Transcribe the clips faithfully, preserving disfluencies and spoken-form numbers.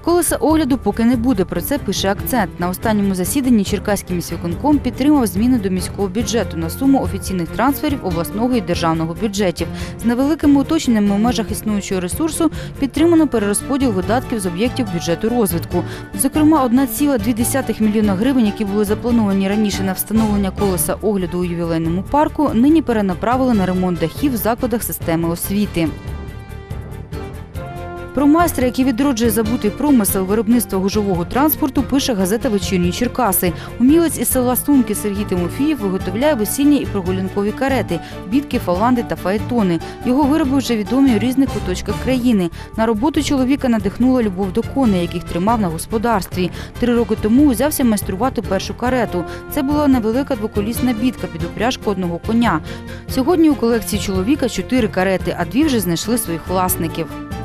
Колеса огляду поки не буде, про це пише «Акцент». На останньому засіданні Черкаський міськвиконком підтримав зміни до міського бюджету на суму офіційних трансферів обласного і державного бюджетів. З невеликими уточненнями в межах існуючого ресурсу підтримано перерозподіл видатків з об'єктів бюджету розвитку. Зокрема, одна ціла дві десятих мільйона гривень, які були заплановані раніше на встановлення колеса огляду у ювілейному парку, нині перенаправили на ремонт дахів в закладах системи освіти. Про майстра, який відроджує забутий промисел виробництва гужового транспорту, пише газета «Вечірні Черкаси». Умілець із села Сунки Сергій Тимофієв виготовляє весільні і прогулянкові карети, бідки, фаланди та фаетони. Його вироби вже відомі у різних куточках країни. На роботу чоловіка надихнула любов до коней, яких тримав на господарстві. Три роки тому узявся майструвати першу карету. Це була невелика двоколісна бідка під упряжку одного коня. Сьогодні у колекції чоловіка чотири карети, а дві вже знайшли своїх власників.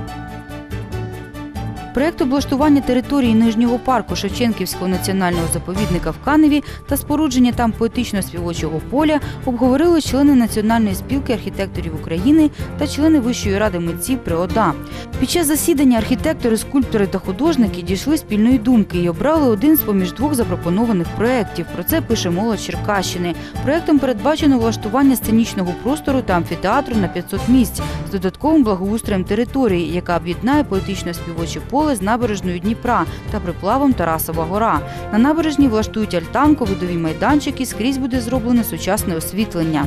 Проєкт облаштування території Нижнього парку Шевченківського національного заповідника в Каневі та спорудження там поетично-співочого поля обговорили члени Національної спілки архітекторів України та члени Вищої ради митців при ОДА. Під час засідання архітектори, скульптори та художники дійшли спільної думки і обрали один з-поміж двох запропонованих проєктів. Про це пише «Молодь Черкащини». Проєктом передбачено влаштування сценічного простору та амфітеатру на п'ятсот місць з додатковим благоустроєм території, яка об'єднає поетично-співоче поле з набережною Дніпра та приплавом Тарасова гора. На набережній влаштують альтанку, видові майданчики, скрізь буде зроблене сучасне освітлення.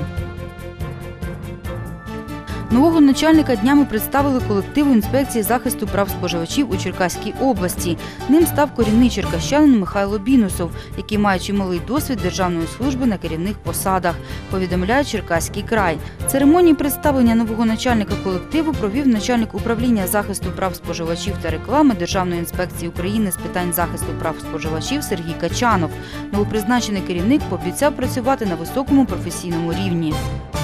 Нового начальника днями представили колективу інспекції захисту прав споживачів у Черкаській області. Ним став корінний черкащанин Михайло Бінусов, який має чималий досвід державної служби на керівних посадах, повідомляє Черкаський край. Церемонію представлення нового начальника колективу провів начальник управління захисту прав споживачів та реклами Державної інспекції України з питань захисту прав споживачів Сергій Качанов. Новопризначений керівник пообіцяв працювати на високому професійному рівні.